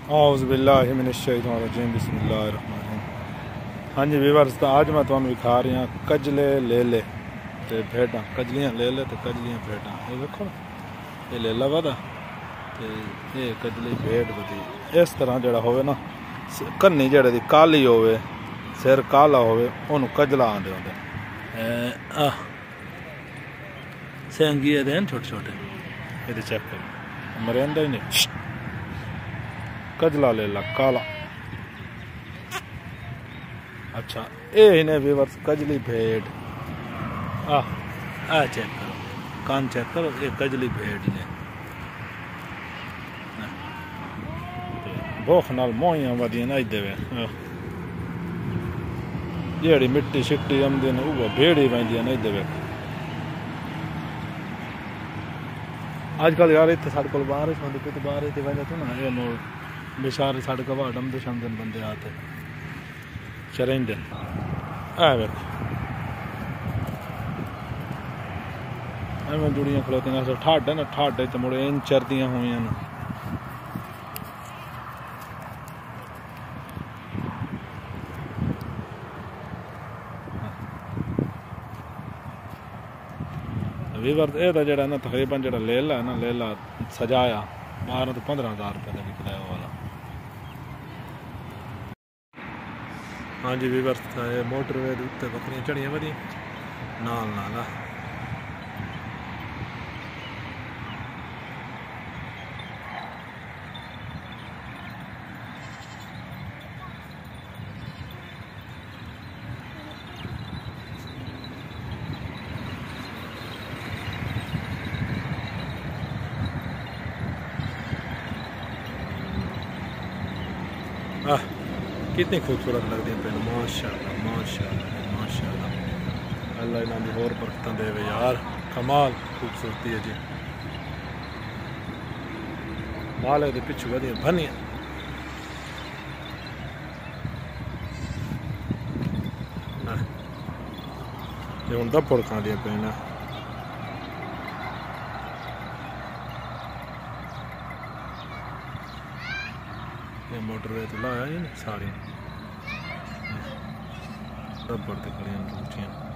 औज़ुबिल्लाहि मिनश्शैतानिर्रजीम बिस्मिल्लाहिर्रहमानिर्रहीम। हाँ जी व्यूअर्स, तो आज मैं तुहानू विखा रही हूँ कजले लेले ते भेड़ां, कजलियां लेले ते कजलियां भेड़ां। ये देखो ये लेला वदा ते ये कजली भेड़ वदी। इस तरह जड़ा होवे ना, कन्नी जड़े दी काली होवे, सिर काला होवे, ओनू कजला आंदे होंदे। सेंगी ये देन छोटे छोटे, ये चेक करो मरेंदा ही नहीं। कजला लेला काला। अच्छा ये इन्हें व्यूअर्स कजली भेड़। आ चेक करो, कान चेक करो, ये कजली भेड़ ने भूख नाल मोहियां वदियां ना इदे वे। जेड़ी मिट्टी शिट्टी आंदी ने वो भेड़ ही वंदियां ना इदे वे। अजकल यार इत्थे साडे कोल बारिश होंदी पई ते बारिश दी वजह तो ना ये बेचारे साढ़े कवा डमदे शमदे बंदे आते चरेंदे। वेखो एवं जुड़ियां खलोतियां ठाड है ना, ठाडे च मुड़े इन चरदियां हुई न। वीवर ये जड़ा ना तकरीबन जड़ा लेला है ना, लेला सजाया 12 तो 15,000 रुपये का निकला है वाला। हाँ जी वीवर, मोटरवे उत्ते बकरियां चढ़ियां वधी नाल नाल। कितनी खूबसूरत लगती है पेन, माशाअल्लाह माशाअल्लाह माशाअल्लाह। अल्लाह इन्हां दी होर बरकतां देवे यार, कमाल खूबसूरती है जी। माले दे पिछू वधियां भनियां। ये हुण दब्बड़ खांदियां पेन। मोटरवे तो लाया ही सारी दब्बड़ ते खड़ियां